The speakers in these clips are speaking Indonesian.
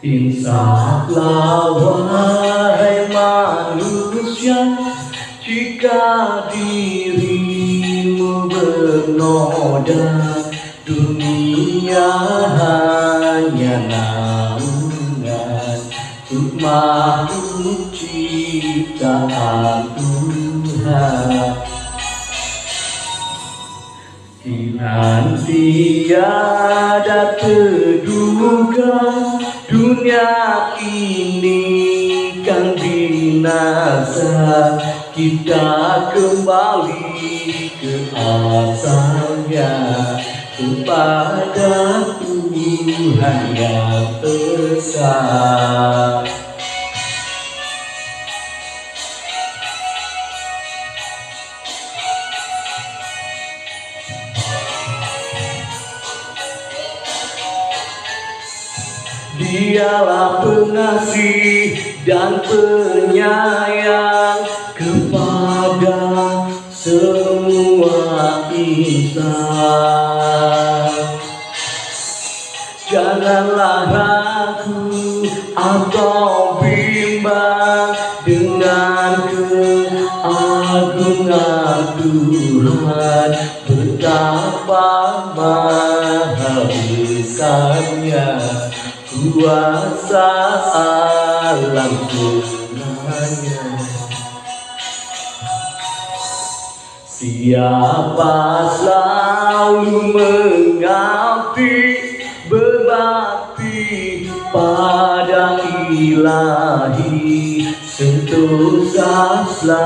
Insaflah wahai manusia, jika dirimu bernoda, dunia hanya naungan untuk makhluk ciptaan Tuhan. Kinan tiada terduga, dunia ini kan binasa. Kita kembali ke asalnya, kepada Tuhan yang esa. Dialah pengasih dan penyayang kepada semua insan. Janganlah ragu atau bimbang dengan keagungan Tuhan, betapa maha besarnya kuasa alam semuanya. Siapa selalu mengabdi, berbakti pada Ilahi, sentosa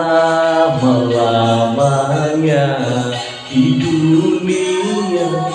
selama-lamanya di dunia.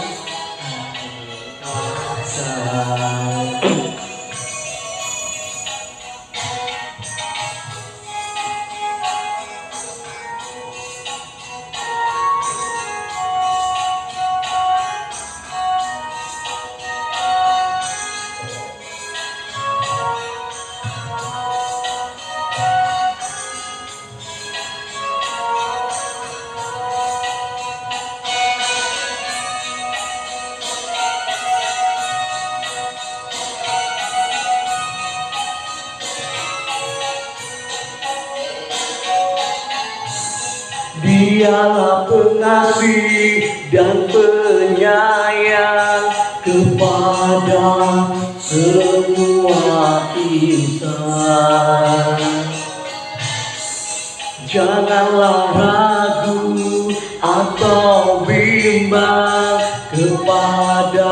Dialah pengasih dan penyayang kepada semua insan. Janganlah ragu atau bimbang kepada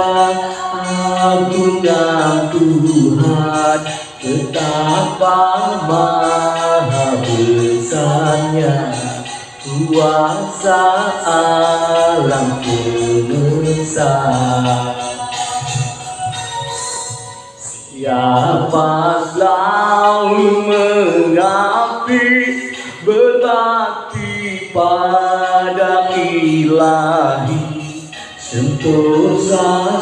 agungan Tuhan, betapa maha besarnya kuasa alam semesta. Siapa selalu mengabdi, berbakti pada Ilahi, sentosa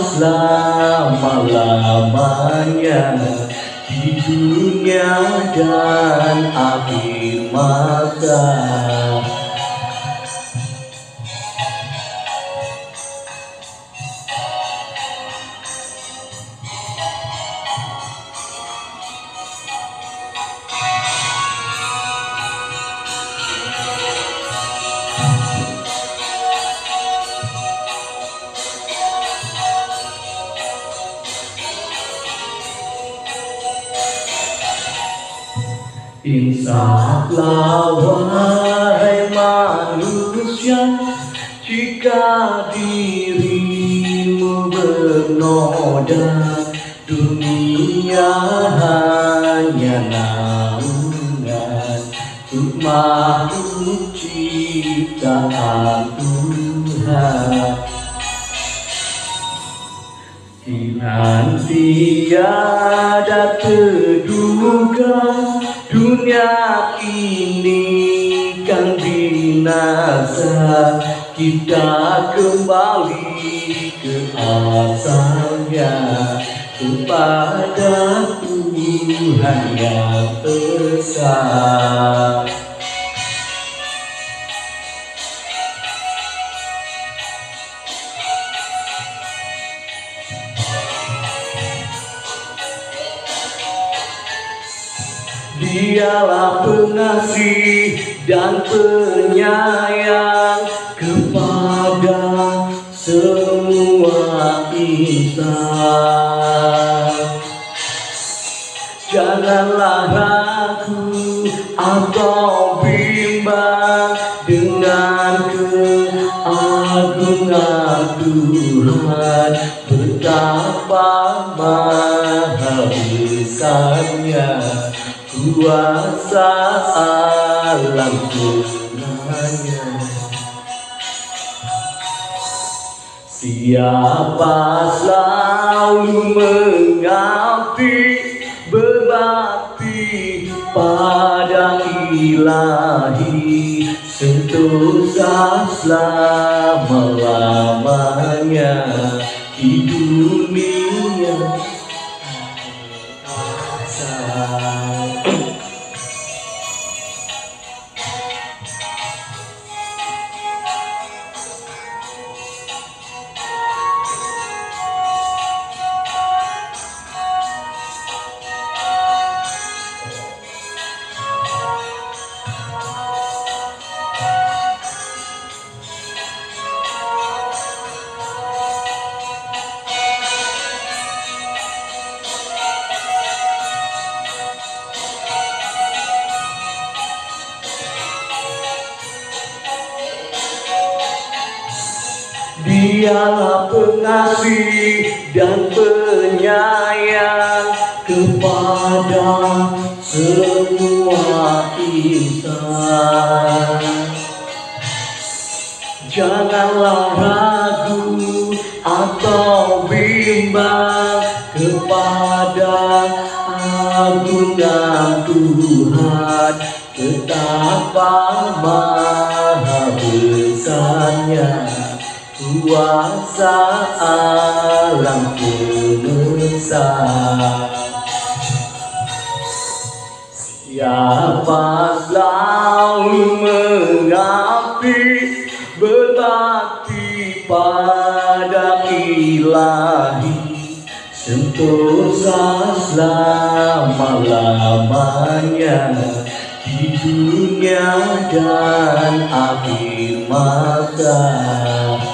selama-lamanya di dunia dan akhir masa. Insaflah wahai manusia, jika dirimu bernoda, dunia hanya naungan untuk makhluk ciptaan Tuhan. Kinan tiada terduga, dunia ini kan binasa. Kita kembali ke asalnya, kepada Tuhan yang esa. Dialah pengasih dan penyayang kepada semua insan. Janganlah ragu atau bimbang dengan keagungan Tuhan, betapa maha besarnya kuasa alam Tuhannya. Siapa selalu mengabdi berbakti pada Ilahi, sentosa selama-lamanya di dunia. Dialah pengasih dan penyayang kepada semua insan. Janganlah ragu atau bimbang kepada agungan Tuhan, betapa maha besarnya kuasa alam semesta. Siapa selalu mengabdi berbakti pada Ilahi, sentosa selama-lamanya di dunia dan akhir masa.